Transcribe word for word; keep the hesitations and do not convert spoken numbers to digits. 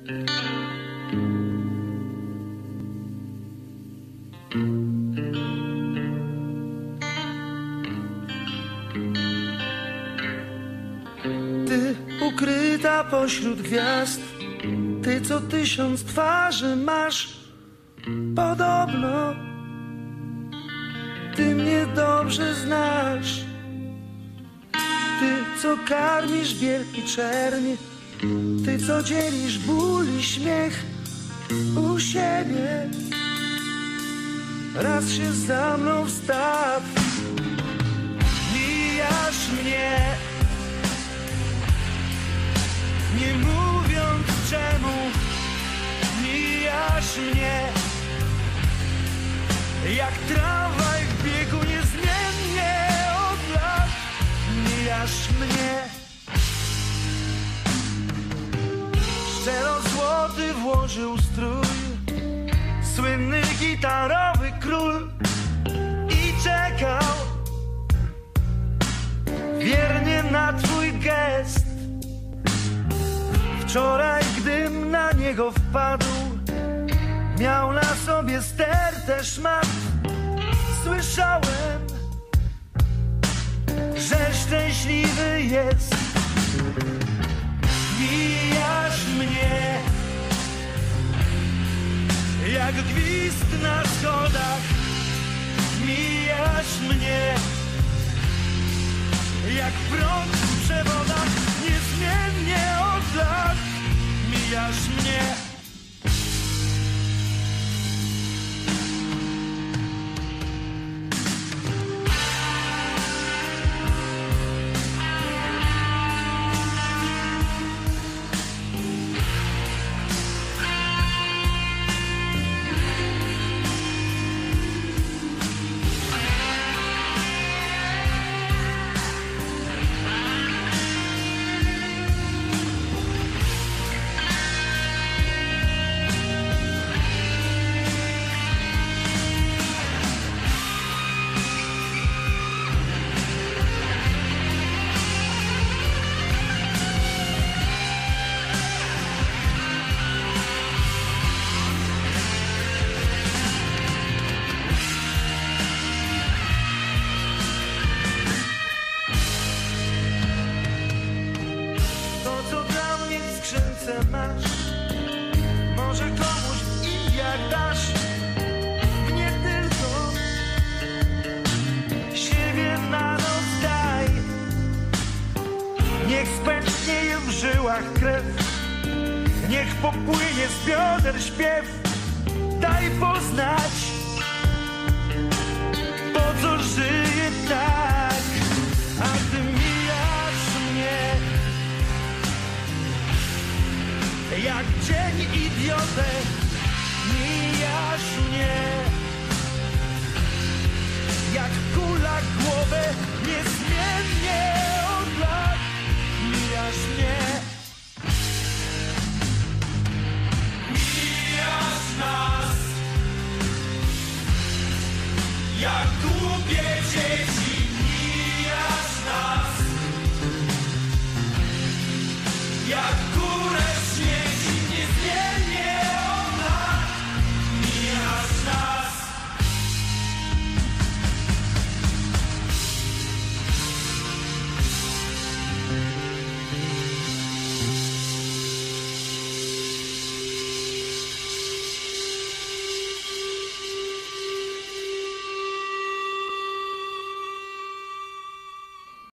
Ty ukryta pośród gwiazd, ty co tysiąc twarzy masz, podobno ty mnie dobrze znasz. Ty co karmisz wielki czerń, ty co dzielisz ból i śmiech u siebie, raz się za mną wstaw. Mijasz mnie, nie mówiąc czemu. Mijasz mnie, jak tramwaj w biegu niezmiennie od lat. Mijasz mnie, szczero złoty włożył strój, słynny gitarowy król, i czekał wiernie na twój gest. Wczoraj, gdym na niego wpadł, miał na sobie stertę szmat. Słyszałem, że szczęśliwy jest. Mijasz mnie, jak gwizd na schodach. Mijasz mnie, jak prąd w przewodach. Niezmiennie od lat mijasz mnie. Masz, może komuś w Indiach dasz, mnie tylko siebie na noc daj. Niech spęcznieje w żyłach krew, niech popłynie z bioder śpiew. Daj poznać, po co żyję tak, a ty mijasz mnie, jak dzień idiotę. Mijasz mnie, jak kula głowę. Niezmiennie od lat